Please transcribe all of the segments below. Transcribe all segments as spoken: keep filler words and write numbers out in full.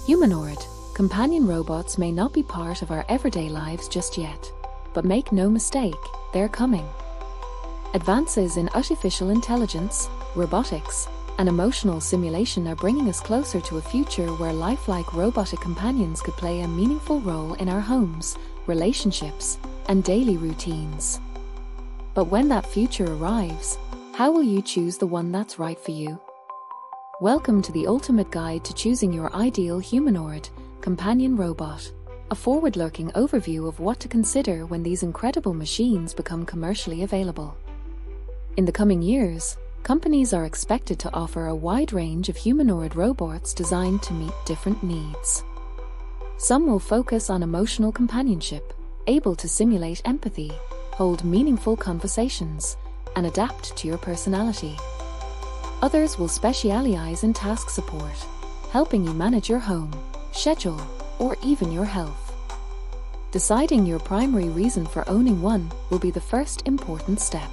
Humanoid, companion robots may not be part of our everyday lives just yet, but make no mistake, they're coming. Advances in artificial intelligence, robotics, and emotional simulation are bringing us closer to a future where lifelike robotic companions could play a meaningful role in our homes, relationships, and daily routines. But when that future arrives, how will you choose the one that's right for you? Welcome to the ultimate guide to choosing your ideal humanoid, companion robot, a forward-looking overview of what to consider when these incredible machines become commercially available. In the coming years, companies are expected to offer a wide range of humanoid robots designed to meet different needs. Some will focus on emotional companionship, able to simulate empathy, hold meaningful conversations, and adapt to your personality. Others will specialize in task support, helping you manage your home, schedule, or even your health. Deciding your primary reason for owning one will be the first important step.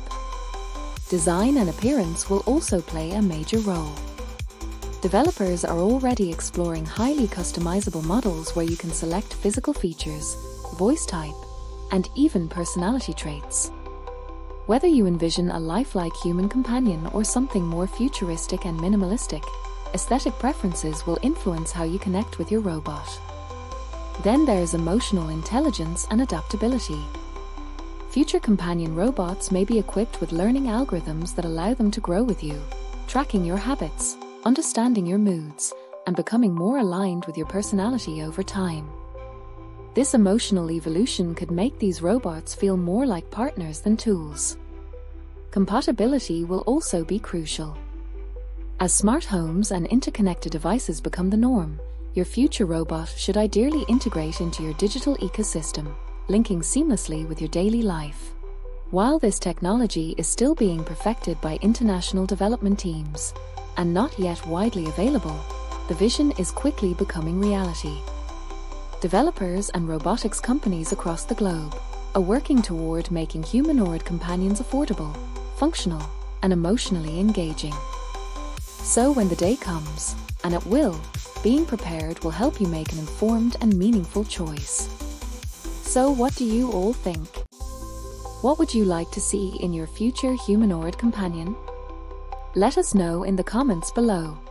Design and appearance will also play a major role. Developers are already exploring highly customizable models where you can select physical features, voice type, and even personality traits. Whether you envision a lifelike human companion or something more futuristic and minimalistic, aesthetic preferences will influence how you connect with your robot. Then there's emotional intelligence and adaptability. Future companion robots may be equipped with learning algorithms that allow them to grow with you, tracking your habits, understanding your moods, and becoming more aligned with your personality over time. This emotional evolution could make these robots feel more like partners than tools. Compatibility will also be crucial. As smart homes and interconnected devices become the norm, your future robot should ideally integrate into your digital ecosystem, linking seamlessly with your daily life. While this technology is still being perfected by international development teams and not yet widely available, the vision is quickly becoming reality. Developers and robotics companies across the globe are working toward making humanoid companions affordable, functional, and emotionally engaging. So when the day comes, and it will, being prepared will help you make an informed and meaningful choice. So what do you all think? What would you like to see in your future humanoid companion? Let us know in the comments below.